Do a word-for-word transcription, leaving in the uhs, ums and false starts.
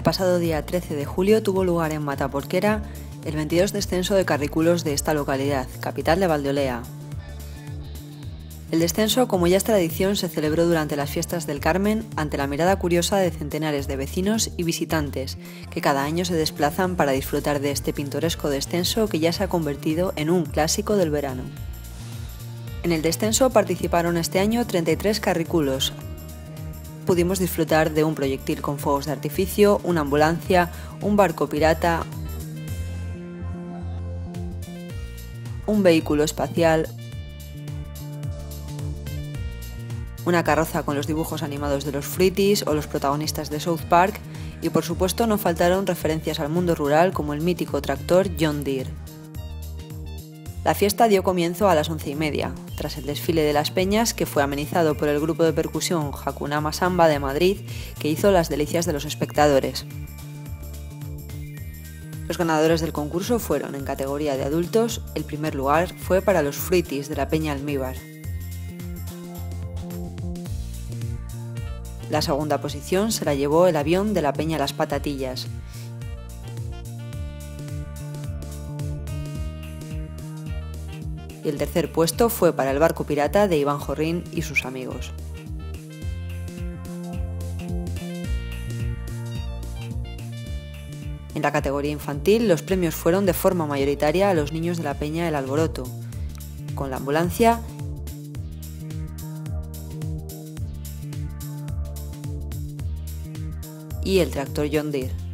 pasado día trece de julio tuvo lugar en Mataporquera el veintidós descenso de carrículos de esta localidad, capital de Valdeolea. El descenso, como ya es tradición, se celebró durante las fiestas del Carmen ante la mirada curiosa de centenares de vecinos y visitantes que cada año se desplazan para disfrutar de este pintoresco descenso que ya se ha convertido en un clásico del verano. En el descenso participaron este año treinta y tres carrículos. Pudimos disfrutar de un proyectil con fuegos de artificio, una ambulancia, un barco pirata, un vehículo espacial, una carroza con los dibujos animados de los Fruities o los protagonistas de South Park y por supuesto no faltaron referencias al mundo rural como el mítico tractor John Deere. La fiesta dio comienzo a las once y media, tras el desfile de las peñas que fue amenizado por el grupo de percusión Jacunama Samba de Madrid que hizo las delicias de los espectadores. Los ganadores del concurso fueron en categoría de adultos, el primer lugar fue para los Fruities de la Peña Almíbar. La segunda posición se la llevó el avión de la Peña Las Patatillas. Y el tercer puesto fue para el barco pirata de Iván Jorrín y sus amigos. En la categoría infantil, los premios fueron de forma mayoritaria a los niños de la Peña El Alboroto, con la ambulancia y el tractor John Deere.